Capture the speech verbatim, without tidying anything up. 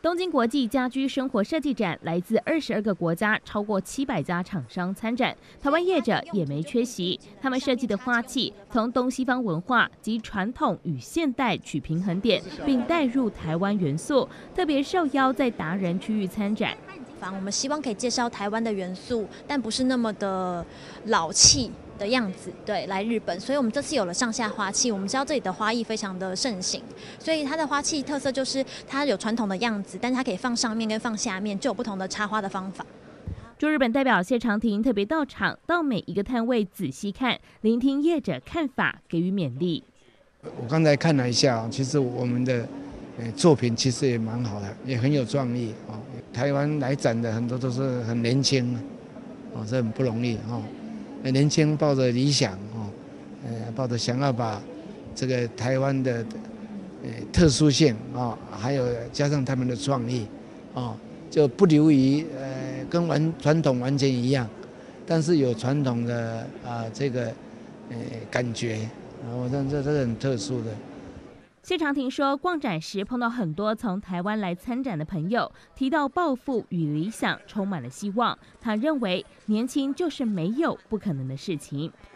东京国际家居生活设计展，来自二十二个国家，超过七百家厂商参展，台湾业者也没缺席。他们设计的花器从东西方文化及传统与现代取平衡点，并带入台湾元素，特别受邀在达人区域参展。 我们希望可以介绍台湾的元素，但不是那么的老气的样子，对，来日本，所以我们这次有了上下花器。我们知道这里的花艺非常的盛行，所以它的花器特色就是它有传统的样子，但是它可以放上面跟放下面，就有不同的插花的方法。 驻日本代表谢长廷特别到场，到每一个摊位仔细看，聆听业者看法，给予勉励。 我刚才看了一下，其实我们的作品其实也蛮好的，也很有创意啊。台湾来展的很多都是很年轻啊，这很不容易啊。年轻抱着理想啊，呃，抱着想要把这个台湾的呃特殊性啊，还有加上他们的创意啊，就不流于呃跟完传统完全一样，但是有传统的啊这个呃感觉，然后这这这是很特殊的。 谢长廷说，逛展时碰到很多从台湾来参展的朋友，提到抱负与理想，充满了希望。他认为，年轻就是没有不可能的事情。